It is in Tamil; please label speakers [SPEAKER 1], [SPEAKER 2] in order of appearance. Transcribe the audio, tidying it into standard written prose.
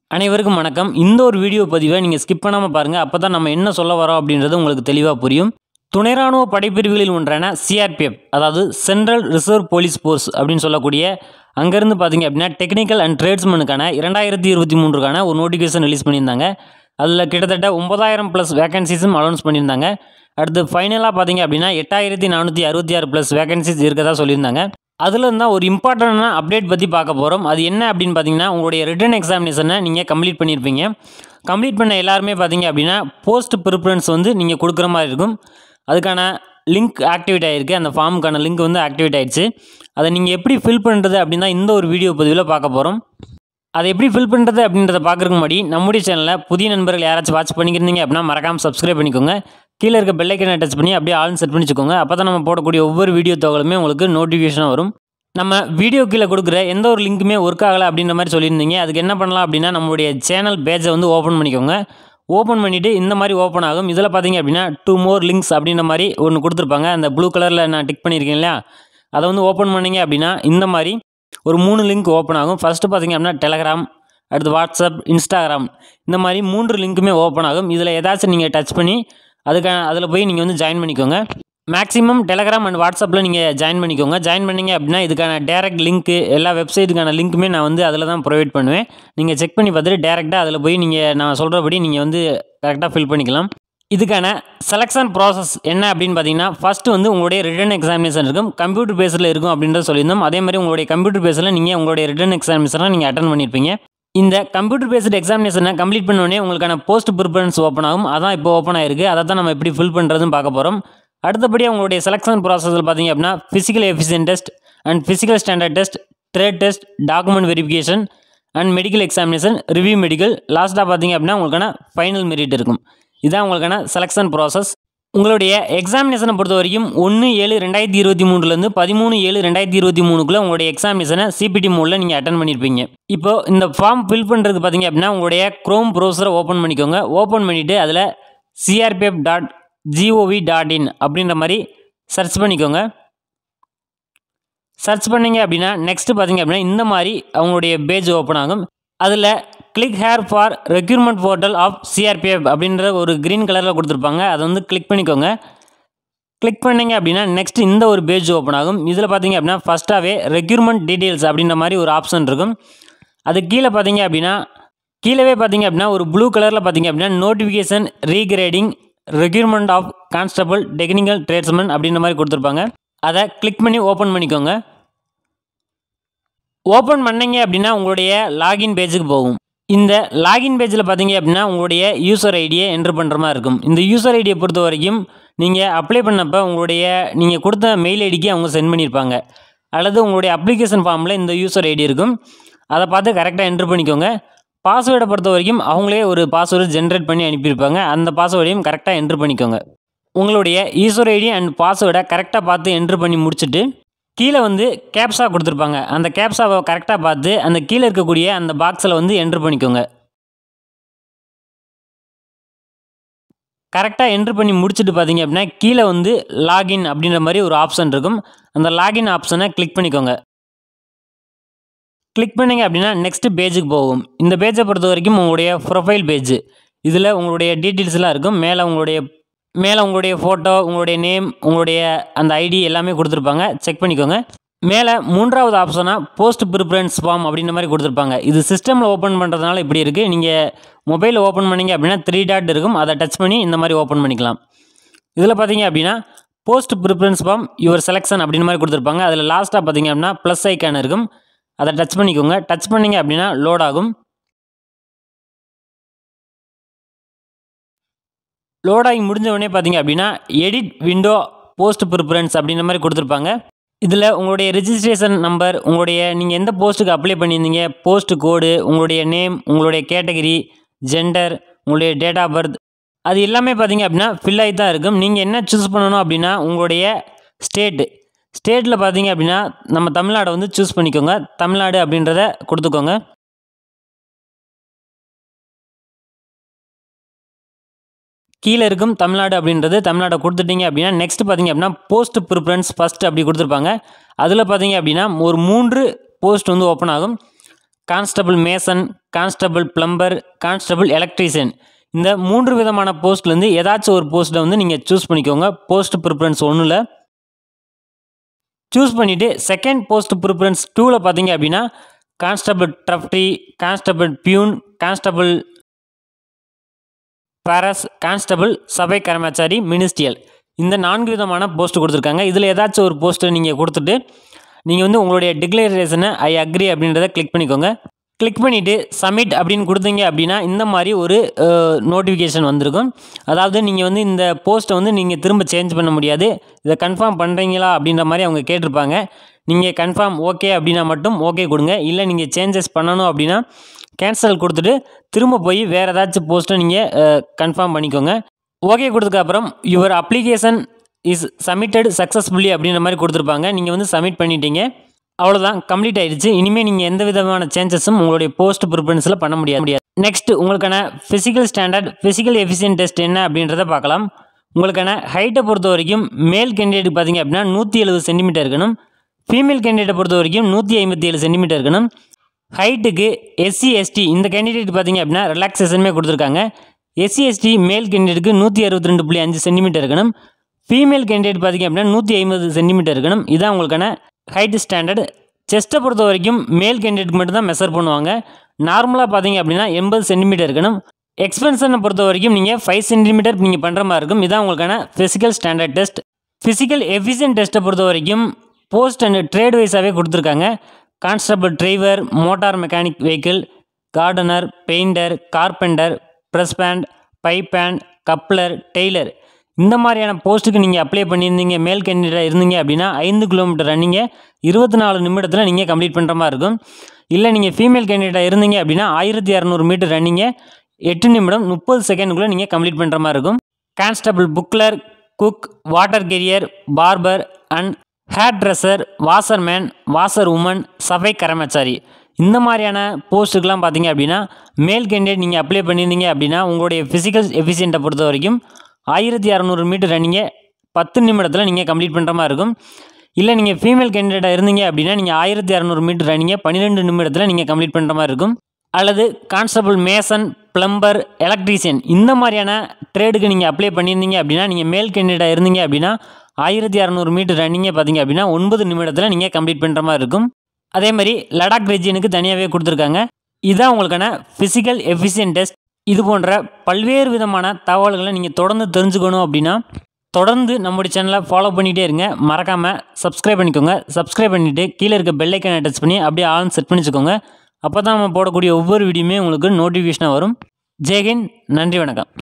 [SPEAKER 1] அனைவருக்கும் வணக்கம். இந்த ஒரு வீடியோ பதிவை நீங்கள் ஸ்கிப் பண்ணாமல் பாருங்கள். அப்போ தான் நம்ம என்ன சொல்ல வரோம் அப்படின்றது உங்களுக்கு தெளிவாக புரியும். துணை ராணுவ படைப்பிரிவுகளில் ஒன்றான CRPF, அதாவது சென்ட்ரல் ரிசர்வ் போலீஸ் ஃபோர்ஸ் அப்படின்னு சொல்லக்கூடிய அங்கேருந்து பார்த்தீங்க அப்படின்னா டெக்னிக்கல் அண்ட் ட்ரேட்ஸ்மனுக்கான 2023க்கான ஒரு நோட்டிஃபிகேஷன் ரிலீஸ் பண்ணியிருந்தாங்க. அதில் கிட்டத்தட்ட 9000 ப்ளஸ் வேகன்சிஸும் அனௌன்ஸ் பண்ணியிருந்தாங்க. அடுத்து ஃபைனலாக பார்த்தீங்க அப்படின்னா 8466 ப்ளஸ் வேகன்சிஸ் இருக்கதா சொல்லியிருந்தாங்க. அதில் இருந்தால் ஒரு இம்பார்ட்டண்டான அப்டேட் பற்றி பார்க்க போகிறோம். அது என்ன அப்படின்னு பார்த்தீங்கன்னா, உங்களுடைய ரிட்டன் எக்ஸாமினேஷனை நீங்கள் கம்ப்ளீட் பண்ணியிருப்பீங்க. கம்ப்ளீட் பண்ண எல்லாருமே பார்த்தீங்க அப்படின்னா போஸ்ட் ப்ரிஃபரன்ஸ் வந்து நீங்கள் கொடுக்குற மாதிரி இருக்கும். அதுக்கான லிங்க் ஆக்டிவேட் ஆகிருக்கு. அந்த ஃபார்முக்கான லிங்க் வந்து ஆக்டிவேட் ஆகிடுச்சு. அதை நீங்கள் எப்படி ஃபில் பண்ணுறது அப்படின்னா இந்த ஒரு வீடியோ பதிவில் பார்க்க போகிறோம். அதை எப்படி ஃபில் பண்ணுறது அப்படின்றத பார்க்குறதுக்கு முன்னாடி நம்முடைய சேனலில் புதிய நண்பர்கள் யாராச்சும் வாட்ச் பண்ணிக்கிறீங்க அப்படின்னா மறக்காமல் சப்ஸ்கிரைப் பண்ணிக்கோங்க. கீழே இருக்க பெல் ஐக்கனை டச் பண்ணி அப்படியே ஆல் செட் பண்ணி வச்சுக்கோங்க. அப்போ தான் நம்ம போடக்கூடிய ஒவ்வொரு வீடியோ தகவலுமே உங்களுக்கு நோட்டிஃபிகேஷனாக வரும். நம்ம வீடியோ கீழே கொடுக்குற எந்த ஒரு லிங்க்குமே ஒர்க் ஆகலை அப்படின்ற மாதிரி சொல்லியிருந்தீங்க. அதுக்கு என்ன பண்ணலாம் அப்படின்னா நம்மளுடைய சேனல் பேஜை வந்து ஓப்பன் பண்ணிக்கோங்க. ஓப்பன் பண்ணிவிட்டு இந்த மாதிரி ஓப்பன் ஆகும். இதில் பார்த்தீங்க அப்படின்னா 2 more லிங்க்ஸ் அப்படின்ற மாதிரி ஒன்று கொடுத்துருப்பாங்க. அந்த ப்ளூ கலரில் நான் டிக் பண்ணியிருக்கேன் இல்லையா, அதை வந்து ஓப்பன் பண்ணிங்க அப்படின்னா இந்த மாதிரி ஒரு 3 லிங்க் ஓப்பன் ஆகும். ஃபஸ்ட்டு பார்த்தீங்க அப்படின்னா டெலகிராம், அடுத்து வாட்ஸ்அப், இன்ஸ்டாகிராம், இந்த மாதிரி 3 லிங்க்குமே ஓப்பன் ஆகும். இதில் ஏதாச்சும் நீங்கள் டச் பண்ணி அதில் போய் நீங்கள் வந்து ஜாயின் பண்ணிக்கோங்க. மேக்ஸிமம் டெலகிராம் அண்ட் வாட்ஸ்அப்பில் நீங்கள் ஜாயின் பண்ணிக்கோங்க. ஜாயின் பண்ணிங்க அப்படின்னா இதுக்கான டேரெக்ட் லிங்க்கு எல்லா வெப்சைட்டுக்கான லிங்க்குமே நான் வந்து அதில் தான் ப்ரொவைட் பண்ணுவேன். நீங்கள் செக் பண்ணி பார்த்துட்டு டேரெக்டாக அதில் போய் நான் சொல்கிறபடி நீங்கள் வந்து கரெக்டாக ஃபில் பண்ணிக்கலாம். இதுக்கான செலெக்ஷன் ப்ராசஸ் என்ன அப்படின்னு பார்த்தீங்கன்னா, ஃபஸ்ட்டு வந்து உங்களுடைய ரிட்டன் எக்ஸாமினேஷன் இருக்கும். கம்ப்யூட்டர் பேஸில் இருக்கும் அப்படின்றத சொல்லியிருந்தோம். அதே மாதிரி உங்களுடைய கம்ப்யூட்டர் பேஸில் நீங்கள் உங்களுடைய ரிட்டன் எக்ஸாமினேஷனை நீங்கள் அட்டன் பண்ணியிருப்பீங்க. இந்த கம்ப்யூட்டர் பேஸ்டு எக்ஸாமினேஷனை கம்ப்ளீட் பண்ணோடனே உங்களுக்கான போஸ்ட் ப்ரிஃபரன்ஸ் ஓப்பன் ஆகும். அதான் இப்போ ஓப்பன் ஆகிருக்கு. அதை தான் நம்ம எப்படி ஃபில் பண்ணுறதுன்னு பார்க்க போகிறோம். அடுத்தபடியாக உங்களுடைய செலெக்ஷன் ப்ராசஸில் பார்த்தீங்க அப்படின்னா physical efficient test and physical standard test, trade test, document verification and medical examination, review medical, லாஸ்ட்டாக பார்த்தீங்க அப்படின்னா உங்களுக்கான ஃபைனல் மெரிட் இருக்கும். இதுதான் உங்களுக்கான செலெக்ஷன் ப்ராசஸ். உங்களுடைய எக்ஸாமினேஷனை பொறுத்த வரைக்கும் 1/7/2023 13/7/2023 உங்களுடைய எக்ஸாமினேஷனை சிபிடி மோடில் நீங்கள் அட்டன் பண்ணியிருப்பீங்க. இப்போது இந்த ஃபார்ம் ஃபில் பண்ணுறதுக்கு பார்த்தீங்க அப்படின்னா உங்களுடைய க்ரோம் ப்ரௌசரை ஓப்பன் பண்ணிக்கோங்க. ஓப்பன் பண்ணிவிட்டு அதில் crpf.gov.in அப்படின்ற மாதிரி சர்ச் பண்ணிக்கோங்க. சர்ச் பண்ணிங்க அப்படின்னா நெக்ஸ்ட்டு பார்த்தீங்க அப்படின்னா இந்த மாதிரி அவங்களுடைய பேஜ் ஓப்பன் ஆகும். அதில் click here for recruitment portal of CRPF அப்படின்ற ஒரு க்ரீன் கலரில் கொடுத்துருப்பாங்க. அதை வந்து கிளிக் பண்ணிக்கோங்க. கிளிக் பண்ணிங்க அப்படின்னா நெக்ஸ்ட் இந்த ஒரு பேஜ் ஓப்பன் ஆகும். இதில் பார்த்தீங்க அப்படின்னா ஃபஸ்ட்டாகவே ரெக்யூர்மெண்ட் டீட்டெயில்ஸ் அப்படின்ற மாதிரி ஒரு ஆப்ஷன் இருக்கும். அது கீழே பார்த்தீங்க அப்படின்னா கீழவே பார்த்தீங்க அப்படின்னா ஒரு ப்ளூ கலரில் பார்த்தீங்க அப்படின்னா notification regarding recruitment of constable technical tradesman அப்படின்ற மாதிரி கொடுத்துருப்பாங்க. அதை கிளிக் பண்ணி ஓப்பன் பண்ணிக்கோங்க. ஓப்பன் பண்ணிங்க அப்படின்னா உங்களுடைய லாகின் பேஜுக்கு போகும். இந்த லாகின் பேஜில் பார்த்தீங்க அப்படின்னா உங்களுடைய யூசர் ஐடியை என்ட்ரு பண்ணுற மாதிரி இருக்கும். இந்த யூசர் ஐடியை பொறுத்த வரைக்கும் நீங்கள் அப்ளை பண்ணப்போ நீங்கள் கொடுத்த மெயில் ஐடிக்கு அவங்க சென்ட் பண்ணியிருப்பாங்க. அல்லது உங்களுடைய அப்ளிகேஷன் ஃபார்மில் இந்த யூசர் ஐடி இருக்கும். அதை பார்த்து கரெக்டாக என்ட்ரு பண்ணிக்கோங்க. பாஸ்வேர்டை பொறுத்த வரைக்கும் அவங்களே ஒரு பாஸ்வேர்டு ஜென்ரேட் பண்ணி அனுப்பியிருப்பாங்க. அந்த பாஸ்வேர்டையும் கரெக்டாக என்ட்ரு பண்ணிக்கோங்க. உங்களுடைய யூசர் ஐடி அண்ட் பாஸ்வேர்டை கரெக்டாக பார்த்து என்ட்ரு பண்ணி முடிச்சுட்டு கீழே வந்து கேப்ஸா கொடுத்துருப்பாங்க. அந்த கேப்ஸாவை கரெக்டாக பார்த்து அந்த கீழே இருக்கக்கூடிய அந்த பாக்ஸில் வந்து என்ட்ரு பண்ணிக்கோங்க. கரெக்டாக என்ட்ரு பண்ணி முடிச்சுட்டு பார்த்தீங்க அப்படின்னா கீழே வந்து லாகின் அப்படின்ற மாதிரி ஒரு ஆப்ஷன் இருக்கும். அந்த லாகின் ஆப்ஷனை கிளிக் பண்ணிக்கோங்க. கிளிக் பண்ணிங்க அப்படின்னா நெக்ஸ்ட்டு பேஜுக்கு போகும். இந்த பேஜை பொறுத்த வரைக்கும் உங்களுடைய ப்ரொஃபைல் பேஜ். இதில் உங்களுடைய டீட்டெயில்ஸ்லாம் இருக்கும். மேலே உங்களுடைய ஃபோட்டோ, உங்களுடைய நேம், உங்களுடைய அந்த ஐடி எல்லாமே கொடுத்துருப்பாங்க. செக் பண்ணிக்கோங்க. மேலே 3வது ஆப்ஷனாக போஸ்ட் ப்ரிஃபரன்ஸ் ஃபார்ம் அப்படின்ற மாதிரி கொடுத்துருப்பாங்க. இது சிஸ்டமில் ஓப்பன் பண்ணுறதுனால இப்படி இருக்குது. நீங்கள் மொபைலில் ஓப்பன் பண்ணிங்க அப்படின்னா 3 டாட் இருக்கும். அதை டச் பண்ணி இந்த மாதிரி ஓப்பன் பண்ணிக்கலாம். இதில் பார்த்தீங்க அப்படின்னா post preference form your selection அப்படின்ற மாதிரி கொடுத்துருப்பாங்க. அதில் லாஸ்ட்டாக பார்த்தீங்க அப்படின்னா ப்ளஸ் ஐக்கான் இருக்கும். அதை டச் பண்ணிக்கோங்க. டச் பண்ணிங்க அப்படின்னா லோட் ஆகும். லோடாகி முடிஞ்ச உடனே பார்த்தீங்க அப்படின்னா எடிட் விண்டோ போஸ்ட் ப்ரிஃபரன்ஸ் அப்படின்ற மாதிரி கொடுத்துருப்பாங்க. இதில் உங்களுடைய ரெஜிஸ்ட்ரேஷன் நம்பர், நீங்கள் எந்த போஸ்ட்டுக்கு அப்ளை பண்ணியிருந்தீங்க, போஸ்ட் கோடு, உங்களுடைய நேம், உங்களுடைய கேட்டகரி, ஜெண்டர், உங்களுடைய டேட் ஆஃப் பர்த், அது எல்லாமே பார்த்தீங்க அப்படின்னா ஃபில் ஆகி தான் இருக்கும். நீங்கள் என்ன சூஸ் பண்ணணும் அப்படின்னா உங்களுடைய ஸ்டேட்டில் பார்த்தீங்க அப்படின்னா நம்ம தமிழ்நாடை வந்து சூஸ் பண்ணிக்கோங்க. தமிழ்நாடு அப்படின்றத கொடுத்துக்கோங்க. கீழே இருக்கும் தமிழ்நாடு அப்படின்றது தமிழ்நாடை கொடுத்துட்டீங்க அப்படின்னா நெக்ஸ்ட் பார்த்தீங்க அப்படின்னா போஸ்ட் ப்ரிஃபரன்ஸ் ஃபஸ்ட் அப்படி கொடுத்துருப்பாங்க. அதில் பார்த்தீங்க அப்படின்னா ஒரு 3 போஸ்ட் வந்து ஓப்பன் ஆகும். Constable mason, constable plumber, constable electrician. இந்த 3 விதமான போஸ்ட்லேருந்து ஏதாச்சும் ஒரு போஸ்ட்டை வந்து நீங்கள் சூஸ் பண்ணிக்கோங்க. போஸ்ட் ப்ரிஃபரன்ஸ் 1ல் சூஸ் பண்ணிவிட்டு செகண்ட் போஸ்ட் ப்ரிஃபரன்ஸ் 2ல் பார்த்தீங்க அப்படின்னா கான்ஸ்டபிள் ட்ரஃப்டி, கான்ஸ்டபிள் பியூன், கான்ஸ்டபிள் பாரஸ், கான்ஸ்டபிள் சபை கர்மச்சாரி, மினிஸ்ட்ரியல். இந்த 4 விதமான போஸ்ட் கொடுத்துருக்காங்க. இதில் ஏதாச்சும் ஒரு போஸ்ட்டை நீங்கள் கொடுத்துட்டு நீங்கள் வந்து உங்களுடைய டிக்ளரேஷனை ஐ அக்ரி அப்படின்றத கிளிக் பண்ணிக்கோங்க. கிளிக் பண்ணிவிட்டு சப்மிட் அப்படின்னு கொடுத்தீங்க அப்படின்னா இந்த மாதிரி ஒரு நோட்டிஃபிகேஷன் வந்திருக்கும். அதாவது நீங்கள் வந்து இந்த போஸ்ட்டை வந்து நீங்கள் திரும்ப சேஞ்ச் பண்ண முடியாது. இதை கன்ஃபார்ம் பண்ணுறீங்களா அப்படின்ற மாதிரி அவங்க கேட்டிருப்பாங்க. நீங்கள் கன்ஃபார்ம் ஓகே அப்படின்னா மட்டும் ஓகே கொடுங்க. இல்லை நீங்கள் சேஞ்சஸ் பண்ணணும் அப்படின்னா கேன்சல் கொடுத்துட்டு திரும்ப போய் வேறு ஏதாச்சும் போஸ்ட்டை நீங்கள் கன்ஃபார்ம் பண்ணிக்கோங்க. ஓகே கொடுத்ததுக்கப்புறம் your application is submitted successfully அப்படின்ற மாதிரி கொடுத்துருப்பாங்க. நீங்கள் வந்து சப்மிட் பண்ணிட்டீங்க, அவ்வளோதான், கம்ப்ளீட் ஆயிடுச்சு. இனிமேல் நீங்கள் எந்த விதமான சேஞ்சஸும் உங்களுடைய போஸ்ட் ப்ரிஃபரன்ஸில் பண்ண முடியாது. நெக்ஸ்ட் உங்களுக்கான physical standard, physical efficient test என்ன அப்படின்றத பார்க்கலாம். உங்களுக்கான ஹைட்டை பொறுத்த வரைக்கும் மேல் கேண்டிடேட் பார்த்தீங்க அப்படின்னா 170 சென்டிமீட்டர் இருக்கணும். ஃபீமேல் கேண்டிடேட்டை பொறுத்த வரைக்கும் 157 சென்டிமீட்டர் இருக்கணும். ஹைட்டுக்கு SC ST இந்த கேண்டிடேட் பார்த்தீங்க அப்படின்னா ரிலாக்ஸேஷனுமே கொடுத்துருக்காங்க. SC ST மேல் கேண்டிடேட்டுக்கு 162.5 சென்டிமீட்டர் இருக்கணும். ஃபீமேல் கேண்டிடேட் பார்த்தீங்க அப்படின்னா 150 சென்டிமீட்டர் இருக்கணும். இதுதான் உங்களுக்கான ஹைட் ஸ்டாண்டர்டு. செஸ்ட்டை பொறுத்த வரைக்கும் மேல் கேண்டிடேட்டுக்கு மட்டும் தான் மெஷர் பண்ணுவாங்க. நார்மலாக பார்த்தீங்க அப்படின்னா 80 சென்டிமீட்டர் இருக்கணும். எக்ஸ்பென்ஷனை பொறுத்த வரைக்கும் நீங்கள் 5 சென்டிமீட்டர் நீங்கள் பண்ணுற மாதிரி இருக்கும். இதுதான் உங்களுக்கான physical standard test. Physical efficient டெஸ்ட்டை பொறுத்த வரைக்கும் போஸ்ட் அண்ட் ட்ரேட் வைஸாகவே கொடுத்துருக்காங்க. Constable driver, motor mechanic vehicle, gardener, painter, carpenter, brass band, pipe band, cobbler, tailor இந்த மாதிரியான போஸ்ட்டுக்கு நீங்கள் அப்ளை பண்ணியிருந்தீங்க, மேல் கேண்டிடேட்டாக இருந்தீங்க அப்படின்னா 5 கிலோமீட்டர் ரன்னிங்கை 24 நிமிடத்தில் நீங்கள் கம்ப்ளீட் பண்ணுற மாதிரி இருக்கும். இல்லை நீங்கள் ஃபீமேல் கேண்டிடேட்டாக இருந்தீங்க அப்படின்னா 1600 மீட்டர் ரன்னிங்கை 8 நிமிடம் 30 செகண்டுக்குள்ளே நீங்கள் கம்ப்ளீட் பண்ணுற மாதிரி இருக்கும். Constable bugler, cook, water carrier, barber and hairdresser, washerman, washer woman, Safai Karamchari இந்த மாதிரியான போஸ்ட்டுக்கெலாம் பார்த்தீங்க அப்படின்னா மேல் கேண்டிடேட் நீங்கள் அப்ளை பண்ணியிருந்தீங்க அப்படின்னா உங்களுடைய ஃபிசிக்கல் எஃபிஷியன்ட்டை பொறுத்த வரைக்கும் 1600 மீட்டர் ரன்னிங்கை 10 நிமிடத்தில் நீங்கள் கம்ப்ளீட் பண்ணுற மாதிரி இருக்கும். இல்லை நீங்கள் ஃபீமேல் கேண்டிடேட்டாக இருந்தீங்க அப்படின்னா நீங்கள் 1600 மீட்டர் ரன்னிங்கை 12 நிமிடத்தில் நீங்கள் கம்ப்ளீட் பண்ணுற மாதிரி இருக்கும். அல்லது கான்ஸ்டபிள் மேசன், பிளம்பர், எலக்ட்ரீஷியன் இந்த மாதிரியான ட்ரேடுக்கு நீங்கள் அப்ளை பண்ணியிருந்தீங்க அப்படின்னா நீங்கள் மேல் கேண்டிடேட்டாக இருந்தீங்க அப்படின்னா 1600 மீட்டர் ரன்னிங்கை பார்த்தீங்க அப்படின்னா 9 நிமிடத்தில் நீங்கள் கம்ப்ளீட் பண்ணுற மாதிரி இருக்கும். அதே மாதிரி லடாக் ரீஜியனுக்கு தனியாகவே கொடுத்துருக்காங்க. இதுதான் உங்களுக்கான ஃபிசிக்கல் எஃபிஷியன்ட் டெஸ்ட். இது போன்ற பல்வேறு விதமான தகவல்களை நீங்கள் தொடர்ந்து தெரிஞ்சுக்கணும் அப்படின்னா தொடர்ந்து நம்முடைய சேனலை ஃபாலோ பண்ணிகிட்டே இருங்க. மறக்காமல் சப்ஸ்கிரைப் பண்ணிக்கோங்க. சப்ஸ்கிரைப் பண்ணிவிட்டு கீழே இருக்க பெல் ஐக்கானை டச் பண்ணி அப்படியே ஆன் செட் பண்ணிச்சுக்கோங்க. அப்போ தான் நம்ம போடக்கூடிய ஒவ்வொரு வீடியோமே உங்களுக்கு நோட்டிஃபிகேஷனாக வரும். ஜெய்ஹிந்த், நன்றி, வணக்கம்.